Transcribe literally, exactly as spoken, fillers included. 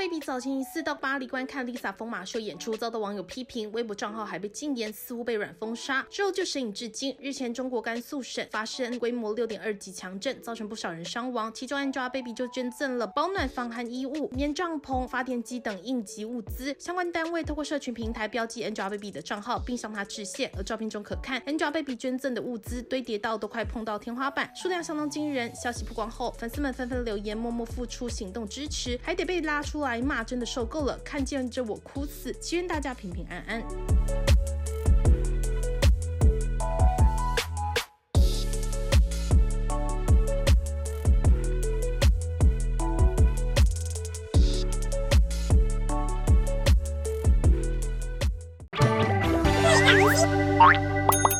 Angelababy 早前疑似到巴黎观看 Lisa 疯马秀演出，遭到网友批评，微博账号还被禁言，似乎被软封杀。之后就神隐至今。日前，中国甘肃省发生规模 六点二 级强震，造成不少人伤亡，其中 Angelababy 就捐赠了保暖防寒衣物、棉帐篷、发电机等应急物资。相关单位透过社群平台标记 Angelababy 的账号，并向她致谢。而照片中可看 Angelababy 捐赠的物资堆叠到都快碰到天花板，数量相当惊人。消息曝光后，粉丝们纷纷留言默默付出行动支持，还得被拉出来骂，真的受够了，看见着我哭死，祈愿大家平平安安。 Hey,